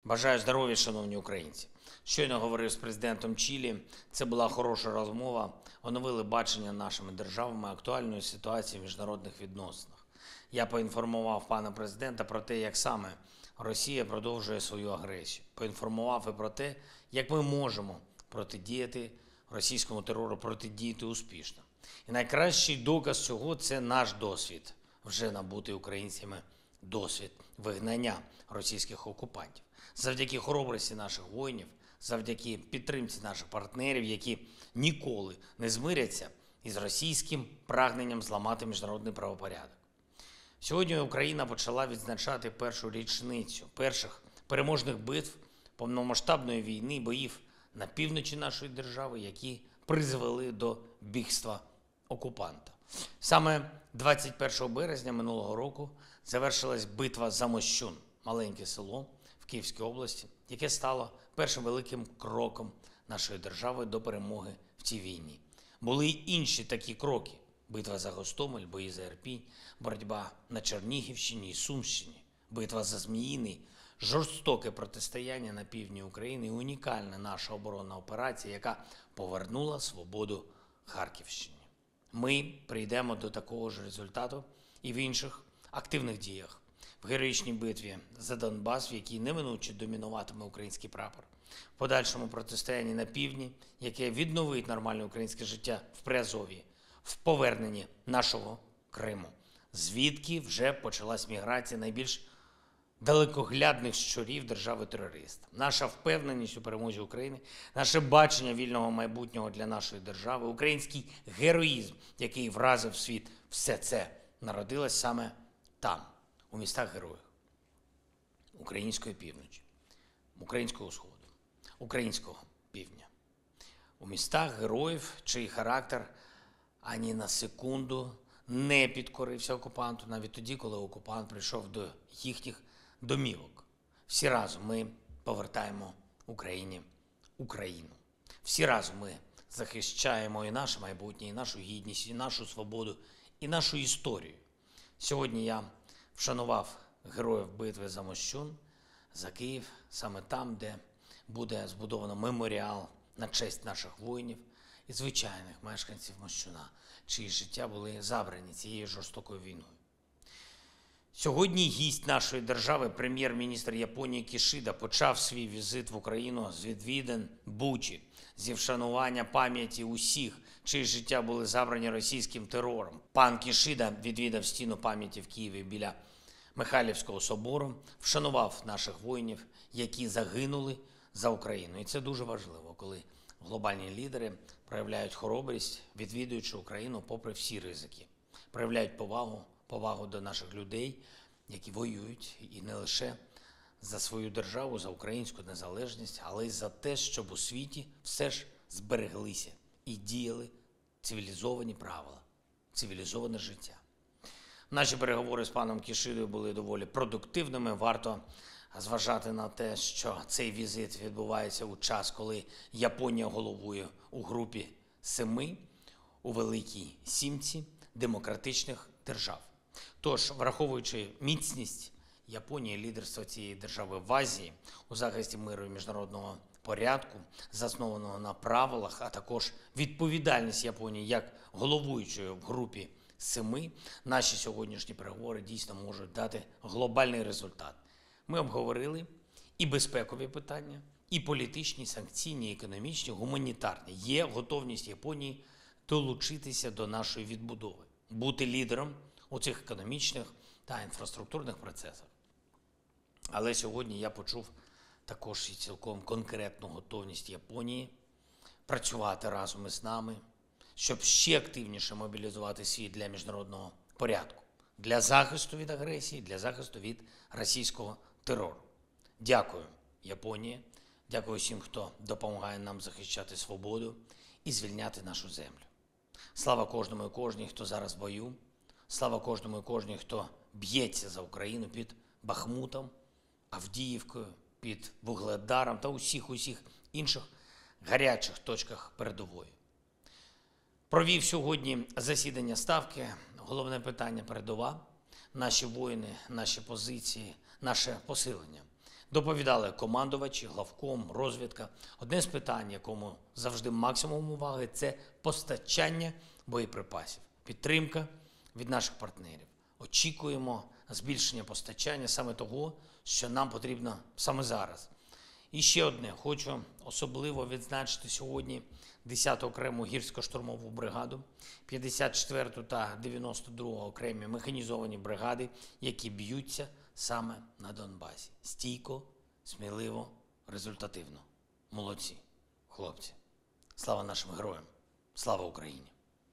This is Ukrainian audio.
Бажаю здоров'я, шановні українці. Щойно говорив з президентом Чилі. Це була хороша розмова. Оновили бачення нашими державами актуальної ситуації в міжнародних відносинах. Я поінформував пана президента про те, як саме Росія продовжує свою агресію. Поінформував і про те, як ми можемо протидіяти російському терору, протидіяти успішно. І найкращий доказ цього – це наш досвід, вже набутий українцями досвід вигнання російських окупантів. Завдяки хоробрості наших воїнів, завдяки підтримці наших партнерів, які ніколи не змиряться із російським прагненням зламати міжнародний правопорядок. Сьогодні Україна почала відзначати першу річницю перших переможних битв повномасштабної війни, боїв на півночі нашої держави, які призвели до бігства окупанта. Саме 21 березня минулого року завершилась битва за Мощун, маленьке село в Київській області, яке стало першим великим кроком нашої держави до перемоги в цій війні. Були й інші такі кроки: битва за Гостомель, бої за Ірпінь, боротьба на Чернігівщині і Сумщині, битва за Зміїний, жорстоке протистояння на півдні України і унікальна наша оборонна операція, яка повернула свободу Харківщині. Ми прийдемо до такого ж результату і в інших активних діях. В героїчній битві за Донбас, в якій неминуче домінуватиме український прапор. В подальшому протистоянні на півдні, яке відновить нормальне українське життя в Приазов'ї, в поверненні нашого Криму, звідки вже почалась міграція найбільш далекоглядних щурів держави-терориста. Наша впевненість у перемозі України, наше бачення вільного майбутнього для нашої держави, український героїзм, який вразив світ, все це народилось саме там, у містах-героях української півночі, українського сходу, українського півдня. У містах героїв, чий характер ані на секунду не підкорився окупанту, навіть тоді, коли окупант прийшов до їхніх домівок. Всі разом ми повертаємо Україні Україну. Всі разом ми захищаємо і наше майбутнє, і нашу гідність, і нашу свободу, і нашу історію. Сьогодні я вшанував героїв битви за Мощун, за Київ, саме там, де буде збудовано меморіал на честь наших воїнів і звичайних мешканців Мощуна, чиї життя були забрані цією жорстокою війною. Сьогодні гість нашої держави, прем'єр-міністр Японії Кішіда, почав свій візит в Україну з відвідин Бучі, зі вшанування пам'яті усіх, чиї життя були забрані російським терором. Пан Кішіда відвідав стіну пам'яті в Києві біля Михайлівського собору, вшанував наших воїнів, які загинули за Україну. І це дуже важливо, коли глобальні лідери проявляють хоробрість, відвідуючи Україну попри всі ризики, проявляють повагу до наших людей, які воюють, і не лише за свою державу, за українську незалежність, але й за те, щоб у світі все ж збереглися і діяли цивілізовані правила, цивілізоване життя. Наші переговори з паном Кішидою були доволі продуктивними. Варто зважати на те, що цей візит відбувається у час, коли Японія головує у групі 7 у Великій Сімці демократичних держав. Тож, враховуючи міцність Японії, лідерство цієї держави в Азії у захисті миру і міжнародного порядку, заснованого на правилах, а також відповідальність Японії як головуючої в групі 7, наші сьогоднішні переговори дійсно можуть дати глобальний результат. Ми обговорили і безпекові питання, і політичні, санкційні, економічні, гуманітарні. Є готовність Японії долучитися до нашої відбудови, бути лідером у цих економічних та інфраструктурних процесах. Але сьогодні я почув також і цілком конкретну готовність Японії працювати разом із нами, щоб ще активніше мобілізувати світ для міжнародного порядку, для захисту від агресії, для захисту від російського терору. Дякую, Японія. Дякую всім, хто допомагає нам захищати свободу і звільняти нашу землю. Слава кожному і кожній, хто зараз в бою. Слава кожному і кожній, хто б'ється за Україну під Бахмутом, Авдіївкою, під Вугледаром та усіх інших гарячих точках передової. Провів сьогодні засідання Ставки. Головне питання – передова. Наші воїни, наші позиції, наше посилення. Доповідали командувачі, главком, розвідка. Одне з питань, якому завжди максимум уваги – це постачання боєприпасів, підтримка від наших партнерів. Очікуємо збільшення постачання саме того, що нам потрібно саме зараз. І ще одне, хочу особливо відзначити сьогодні 10-ту окрему гірсько-штурмову бригаду, 54-ту та 92-ту окремі механізовані бригади, які б'ються саме на Донбасі. Стійко, сміливо, результативно. Молодці, хлопці. Слава нашим героям. Слава Україні.